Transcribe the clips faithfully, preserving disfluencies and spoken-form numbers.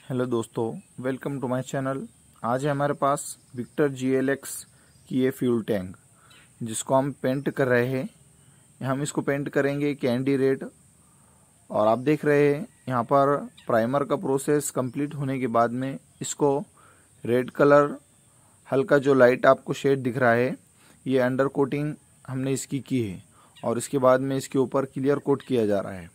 Hello दोस्तों, welcome to my channel. आज है हमारे पास विक्टर जी एल एक्स की ये फ्यूल टैंक जिसको हम पेंट कर रहे हैं। हम इसको पेंट करेंगे कैंडी रेड। और आप देख रहे हैं यहाँ पर प्राइमर का प्रोसेस कंप्लीट होने के बाद में इसको रेड कलर, हल्का जो लाइट आपको शेड दिख रहा है, ये अंडर कोटिंग हमने इसकी की है और इसके बाद में इसके ऊपर क्लियर कोट किया जा रहा है।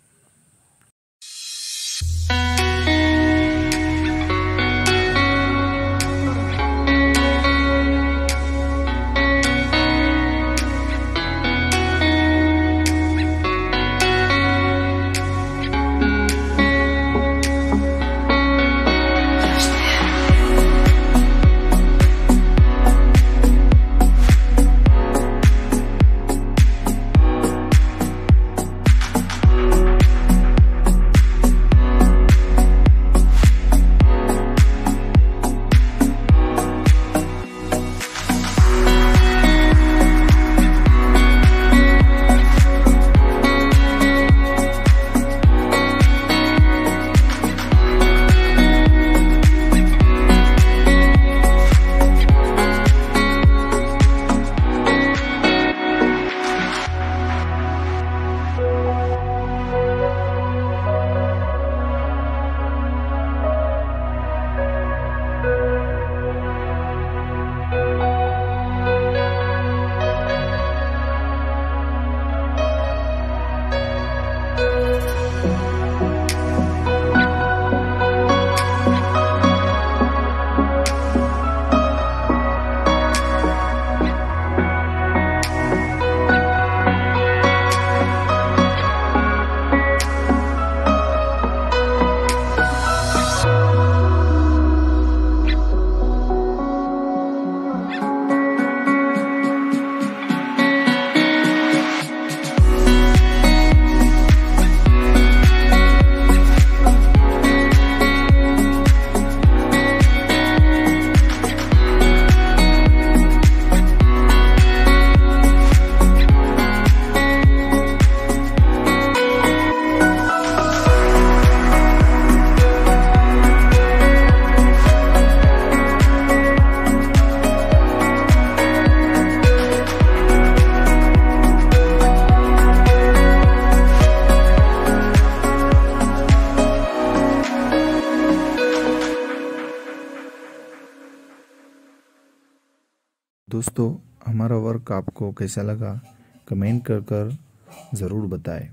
दोस्तों, हमारा वर्क आपको कैसा लगा कमेंट कर कर ज़रूर बताएं।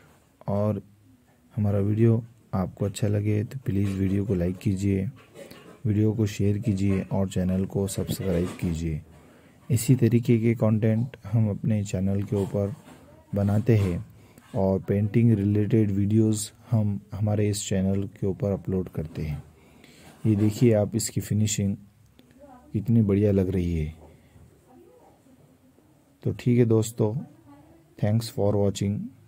और हमारा वीडियो आपको अच्छा लगे तो प्लीज़ वीडियो को लाइक कीजिए, वीडियो को शेयर कीजिए और चैनल को सब्सक्राइब कीजिए। इसी तरीके के कंटेंट हम अपने चैनल के ऊपर बनाते हैं और पेंटिंग रिलेटेड वीडियोस हम हमारे इस चैनल के ऊपर अपलोड करते हैं। ये देखिए आप, इसकी फिनिशिंग कितनी बढ़िया लग रही है। तो ठीक है दोस्तों, थैंक्स फॉर वॉचिंग।